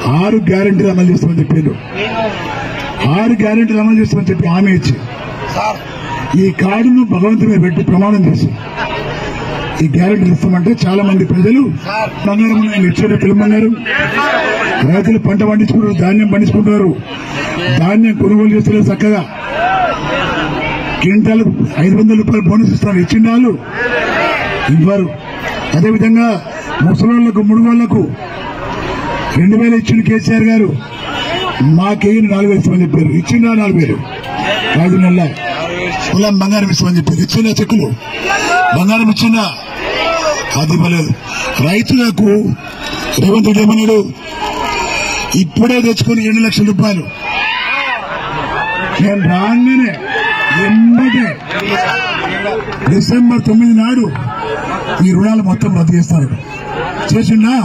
6 గ్యారెంటీలు అమలు చేస్తామని చెప్పారు. 6 గ్యారెంటీలు అమలు చేస్తామని చెప్పి హామీ ఇచ్చి ఈ కార్డును భగవంతుని పెట్టి ప్రమాణం చేసి ఈ గ్యారెంటీలు ఇస్తామంటే చాలా మంది ప్రజలు బంగారం ఇచ్చేది పిలుమన్నారు. రైతులు పంట పండించుకుంటారు, ధాన్యం పండించుకుంటున్నారు, ధాన్యం కొనుగోలు చేస్తున్నారు. చక్కగా క్వింటాల్ 500 రూపాయలు బోనస్ ఇస్తారు. ఇచ్చిన వాళ్ళు ఇవ్వరు. అదేవిధంగా ముసలోళ్లకు ముడుగోళ్లకు 2000 ఇచ్చిన కేసీఆర్ గారు మాకేం 4000 ఇస్తామని చెప్పారు. ఇచ్చిన 4000 5 నెలల కులం బంగారం ఇస్తామని చెప్పారు. ఇచ్చిన చెక్కులు బంగారం ఇచ్చిన అది ఇవ్వలేదు. రైతులకు రేవంత్ రెడ్డి ఏమన్నాడు, ఇప్పుడే తెచ్చుకుని 7 లక్షల రూపాయలు నేను రాగానే ఎంబటే డిసెంబర్ 9 నాడు ఈ రుణాలు మొత్తం రద్దు చేస్తారు. చేసిండా?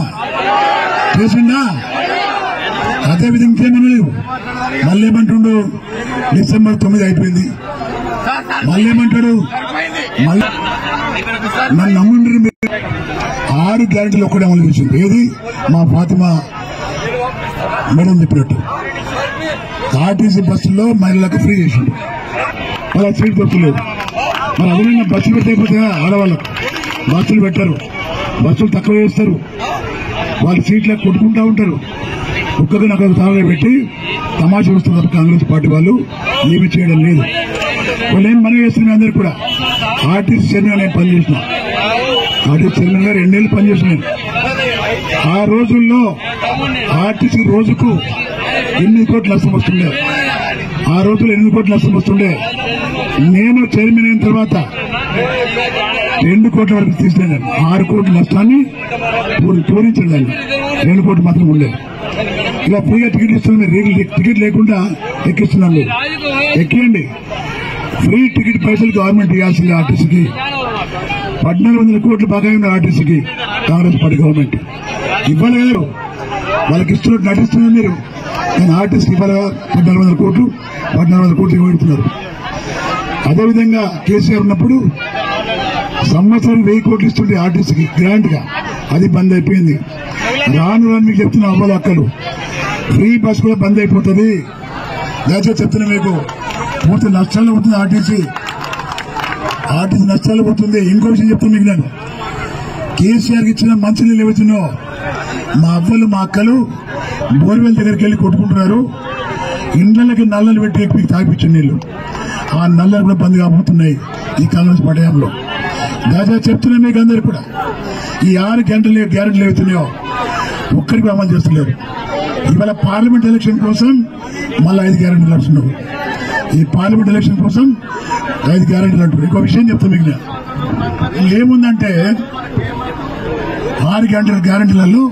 అదేవిధంగా ఇంకేమన్నా లేవు. మళ్ళీ ఏమంటుండు, డిసెంబర్ 9 అయిపోయింది, మళ్ళీ ఏమంటాడు, మళ్ళీ నన్ను నమ్ముండ్రి 6 గ్యారెంటీలు ఒక్కడే అమలు చేసింది. ఏది మా ఫాతిమా మేడం చెప్పినట్టు ఆర్టీసీ బస్సుల్లో మహిళలకు ఫ్రీ చేసిండు. అలా సీట్ బస్సులు మరి అదనంగా బస్సులు పెట్టకపోతే ఆడవాళ్ళకు బస్సులు పెట్టారు, బస్సులు తక్కువ చేస్తారు, వాళ్ళు సీట్లకు కొట్టుకుంటా ఉంటారు. ఒక్కొక్క నాకు తాళాలు పెట్టి తమాషా వస్తున్నారు. కాంగ్రెస్ పార్టీ వాళ్ళు ఏమి చేయడం లేదు. వాళ్ళు ఏం మనం చేస్తున్నాం. అందరూ కూడా ఆర్టీసీ చైర్మన్ నేను పనిచేసిన, ఆర్టీసీ చైర్మన్ గారు 2 ఏళ్ళు పనిచేసినాను. ఆ రోజుల్లో ఆర్టీసీ రోజుకు 8 కోట్ల నష్టం వస్తుండే. ఆ రోజుల్లో 8 కోట్ల నష్టం వస్తుండే. నేను చైర్మన్ అయిన తర్వాత 2 కోట్ల వరకు తీసుకెళ్ళాను. 6 కోట్ల నష్టాన్ని పూరించండి. 2 కోట్లు మాత్రం ఉండేది. ఇలా ఫ్రీగా టికెట్ ఇస్తున్నాను. టికెట్ లేకుండా ఎక్కిస్తున్నాను. ఎక్కియండి. ఫ్రీ టికెట్ పైసలు గవర్నమెంట్ ఇవ్వాల్సింది. ఆర్టీసీకి 1400 కోట్లు బకాయి ఉంది. ఆర్టీసీకి కాంగ్రెస్ పార్టీ గవర్నమెంట్ ఇవ్వలేదు. వాళ్ళకి ఇస్తున్నట్టు నటిస్తున్నారు మీరు. నేను ఆర్టీసీకి ఇవ్వగా 1400 కోట్లు ఇవ్వబడుతున్నారు. అదేవిధంగా కేసీఆర్ ఉన్నప్పుడు సంవత్సరం 1000 కోట్లు ఇస్తుంటే ఆర్టీసీకి గ్రాంట్ గా, అది బంద్ అయిపోయింది. రాను మీకు చెప్తున్న అవ్వాలి అక్కలు ఫ్రీ బస్ కూడా బంద్ అయిపోతుంది. దయచేసి చెప్తున్నా మీకు, పూర్తి నష్టాలు పోతుంది ఆర్టీసీ నష్టాలు పోతుంది. ఇంకో విషయం చెప్తున్నా మీకు, నేను కేసీఆర్కి ఇచ్చిన మంచినీళ్ళు ఏవైతున్నాయో మా అవ్వలు మా అక్కలు బోర్వెల్ దగ్గరికి వెళ్లి కొట్టుకుంటున్నారు. ఇండ్లకి నల్లలు పెట్టి మీకు తాగిపించిన నీళ్లు, ఆ నల్లలు కూడా బంద్ కాబోతున్నాయి ఈ కాంగ్రెస్ పటయంలో. దయచేసి చెప్తున్నా మీకు అందరు కూడా, ఈ 6 గ్యారెంటీలు ఏవైతున్నాయో ఒక్కరికి అమలు చేస్తలేరు. ఇవాళ పార్లమెంట్ ఎలక్షన్ కోసం మళ్ళీ 5 గ్యారెంటీలు అంటున్నారు. ఈ పార్లమెంట్ ఎలక్షన్ కోసం 5 గ్యారెంటీలు అంటున్నారు. ఇంకో విషయం చెప్తాను మీకు, ఏముందంటే 6 గ్యారెంటీలలో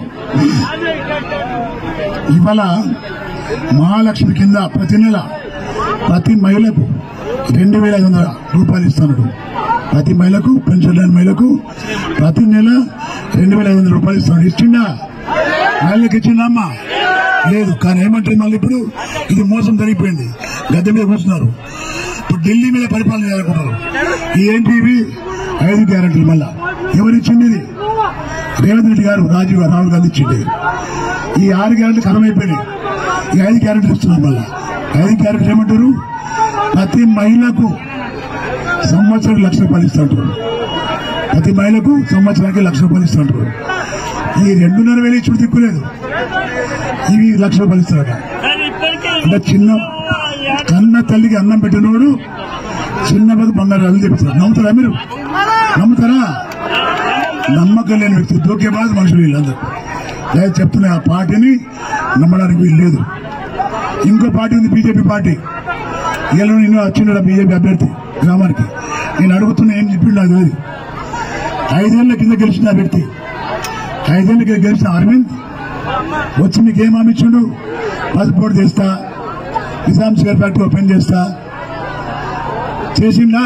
ఇవాళ మహాలక్ష్మి కింద ప్రతి నెల ప్రతి మహిళకు 2500 రూపాయలు ఇస్తున్నాడు. ప్రతి మహిళకు, పెన్షన్ లేని మహిళకు ప్రతి నెల 2500 రూపాయలు ఇస్తున్నాడు. ఇచ్చిండా? మహిళకి ఇచ్చిందమ్మా? లేదు. కానీ ఏమంటారు మళ్ళీ ఇప్పుడు, ఇది మోసం జరిగిపోయింది, గద్దె మీద కూర్చున్నారు. ఇప్పుడు ఢిల్లీ మీద పరిపాలన చేయాలనుకుంటారు. ఈ ఏంటివి 5 గ్యారెంటీలు. మళ్ళా ఎవరిచ్చింది? ఇది రేవంత్ రెడ్డి గారు, రాహుల్ గాంధీ ఇచ్చింది. ఈ 6 గ్యారెంటీలు ఖరమైపోయినాయి. ఈ 5 గ్యారెంటీలు ఇస్తున్నారు. మళ్ళా 5 గ్యారెంటీలు ఏమంటారు, ప్రతి మహిళకు సంవత్సరానికి 1,00,000 రూపాయలు ఇస్తుంటారు. ప్రతి మహిళకు సంవత్సరానికి 1,00,000 రూపాయలు ఇస్తుంటారు. ఈ 2,500 ఇచ్చుడు దిక్కులేదు, ఇవి 1,00,000 రూపాయలు ఇస్తారట. అంటే చిన్న కన్న తల్లికి అన్నం పెట్టినోడు చిన్న బంగారు అల్లు చెప్తారు. నమ్ముతారా మీరు? నమ్ముతారా? నమ్మకం లేని వ్యక్తి, దోకేబాజ్ మనుషులు వీళ్ళందరూ. దయచేసి చెప్తున్నా, ఆ పార్టీని నమ్మడానికి వీలు లేదు. ఇంకో పార్టీ ఉంది, బీజేపీ పార్టీ. ఇలా నేను వచ్చిండ బీజేపీ అభ్యర్థి గ్రామానికి. నేను అడుగుతున్నా, ఏం చెప్పిండు నాకు తెలియదు. 5 ఏళ్ల కింద గెలిచిన వ్యక్తి, 5 ఏళ్ల కింద గెలిచిన అరవింద్ వచ్చి మీకు ఏం హామీ ఇచ్చిండు? పాస్పోర్ట్ చేస్తా, నిజాం షుగర్ ఫ్యాక్టరీ ఓపెన్ చేస్తా. చేసిండా?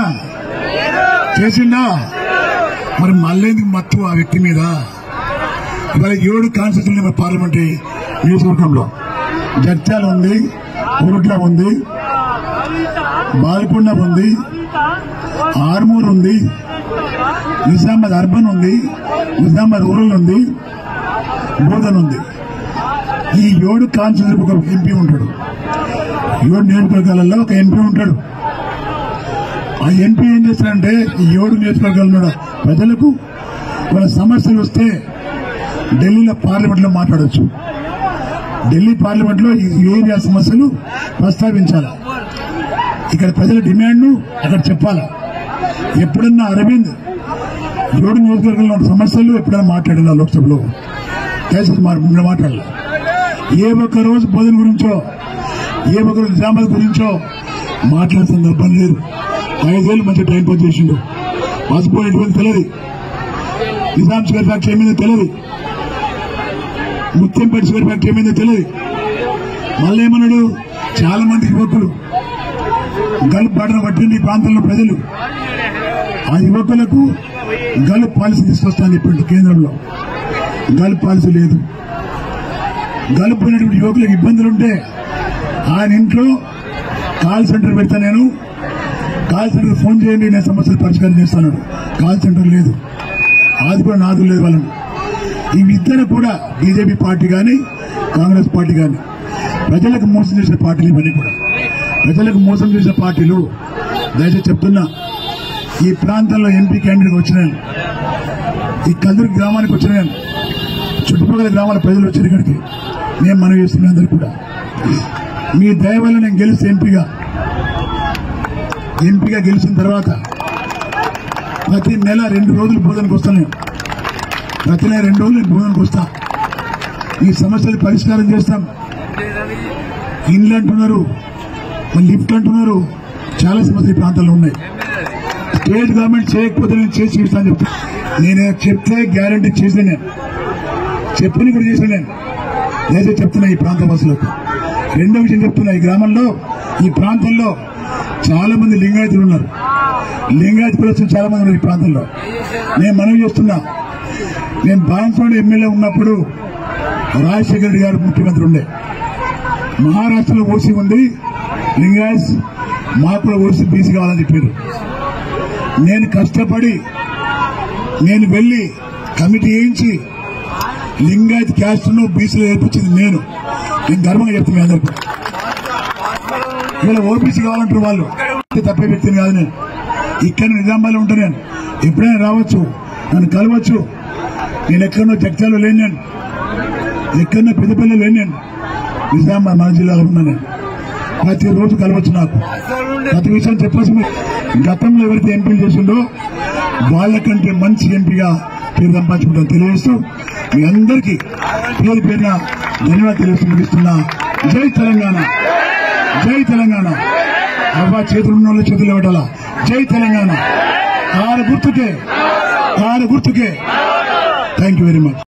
మరి మళ్ళీ మత్తు ఆ వ్యక్తి మీద. ఇవాళ 7 కాన్స్టిట్యూషన్ పార్లమెంటరీ నియోజకవర్గంలో జడ్చాల ఉంది, కోరుట్ల ఉంది, బాల్కొండ ఉంది, ఆర్మూర్ ఉంది, నిజామాబాద్ అర్బన్ ఉంది, నిజామాబాద్ రూరల్ ఉంది, బోధన్ ఉంది. ఈ 7 కాన్స్టిట్యూన్సీకి ఒక ఎంపీ ఉంటాడు. 7 నియోజకవర్గాలలో ఒక ఎంపీ ఉంటాడు. ఆ ఎంపీ ఏం చేస్తాడంటే ఈ 7 నియోజకవర్గాల ప్రజలకు వాళ్ళ సమస్యలు వస్తే ఢిల్లీలో పార్లమెంట్ లో మాట్లాడొచ్చు. ఢిల్లీ పార్లమెంట్ లో ఈ ఏరియా సమస్యలు ప్రస్తావించాలి. ఇక్కడ ప్రజల డిమాండ్ అక్కడ చెప్పాలా. ఎప్పుడన్నా అరవింద్ 7 నియోజకవర్గంలో ఉన్న సమస్యలు ఎప్పుడైనా మాట్లాడినా లోక్సభలో మాట్లాడాలి. ఏ ఒక్క రోజు బోధన గురించో ఏ ఒక్క రోజు నిజామాబాద్ గురించో మాట్లాడుతున్న సందర్భం లేదు. 5 ఏళ్ళు మంచి టైం పాస్ చేసిండు. వాజ్పేయి తెలియదు, నిజాం షుగర్ ఫ్యాక్టరీ ఏమైందో తెలియదు, ముత్యంపేట షుగర్ ఫ్యాక్టరీ ఏమైందో తెలియదు. మళ్ళీ ఏమన్నాడు, చాలా మంది యువకులు గల్ఫ్ బాటను పట్టింది ఈ ప్రాంతంలో ప్రజలు. ఆ యువకులకు గల్ఫ్ పాలసీ తీసుకొస్తానని చెప్పిండు. కేంద్రంలో గల్ఫ్ పాలసీ లేదు. గల్ఫ్ పోయినటువంటి యువకులకు ఇబ్బందులుంటే ఆయన ఇంట్లో కాల్ సెంటర్ పెడతా, నేను కాల్ సెంటర్ ఫోన్ చేయండి, నేను సమస్యలు పరిష్కారం చేస్తాను. కాల్ సెంటర్ లేదు, అది కూడా నాదు లేదు వాళ్ళని. ఇద్దరు కూడా బీజేపీ పార్టీ కానీ కాంగ్రెస్ పార్టీ కానీ ప్రజలకు మోసం చేసిన పార్టీలు. ఇవన్నీ కూడా ప్రజలకు మోసం చేసిన పార్టీలు. దయచేసి చెప్తున్నా, ఈ ప్రాంతంలో ఎంపీ క్యాండిడేట్ వచ్చినాను, ఈ కల్లూరు గ్రామానికి వచ్చినాను, చుట్టుపక్కల గ్రామాల ప్రజలు వచ్చారు ఇక్కడికి. నేను మనవి చేస్తున్నా అందరికీ కూడా, మీ దయ వల్ల నేను గెలిచి ఎంపీగా గెలిచిన తర్వాత ప్రతి నెల 2 రోజులు బోధనకు వస్తాను. నేను ప్రతి నెల 2 రోజులు నేను బోధనకు వస్తా. ఈ సమస్యలు పరిష్కారం చేస్తాం. ఇండ్లు అంటున్నారు, లిఫ్ట్ అంటున్నారు, చాలా సమస్యలు ఈ ప్రాంతాల్లో ఉన్నాయి. స్టేట్ గవర్నమెంట్ చేయకపోతే నేను చేసి ఇస్తాను చెప్తా. నేను చెప్తే గ్యారంటీ చేసాను, నేను చెప్పిన కూడా చేశాను. నేను దయచేసి చెప్తున్నా ఈ ప్రాంత వాసులకు. రెండో విషయం చెప్తున్నా, ఈ ప్రాంతంలో చాలా మంది లింగాయతులు ఉన్నారు. లింగాయత్ కులస్తులు చాలా మంది ఉన్నారు ఈ ప్రాంతంలో. నేను మనవి చేస్తున్నా, నేను బాన్స్వాడ ఎమ్మెల్యే ఉన్నప్పుడు రాజశేఖర రెడ్డి గారు ముఖ్యమంత్రి ఉండే. మహారాష్ట్రలో ఓసీ ఉంది, లింగాయత్ మాకు కూడా ఓసీ బీసీ కావాలని చెప్పారు. నేను కష్టపడి నేను వెళ్లి కమిటీ వేయించి లింగాయత్ క్యాస్ట్ ను బీసీలో ఏర్పించింది నేను గర్వంగా చెప్తున్నా అందరికీ. ఇలా ఓబీసీ కావాలంటారు వాళ్ళు, తప్పే వ్యక్తిని కాదు. నేను ఇక్కడ నిజామాబాద్లో ఉంటాను. నేను ఎప్పుడైనా రావచ్చు, నన్ను కలవచ్చు. నేను ఎక్కడో జగ్త్యాలలో లేను, నేను ఎక్కడో పెద్దపల్లిలో లేను, నేను నిజామాబాద్ మన జిల్లాలో ఉన్నాను. నేను ప్రతిరోజు కలవచ్చు, నాకు ప్రతి విషయం చెప్పాల్సింది. గతంలో ఎవరైతే ఎంపీలు చేసిండో వాళ్ళకంటే మంచి ఎంపీగా పేరు సంపాదించుకుంటాం తెలియజేస్తూ మీ అందరికీ పేరు పేరున ధన్యవాదాలు తెలియజేస్తూ ముగిస్తున్నా. జై తెలంగాణ, జై తెలంగాణ. అవ్వ చేతులు ఉన్న వాళ్ళు చేతులు ఇవ్వటాలా. జై తెలంగాణ. కారు గుర్తుకే. Thank you very much.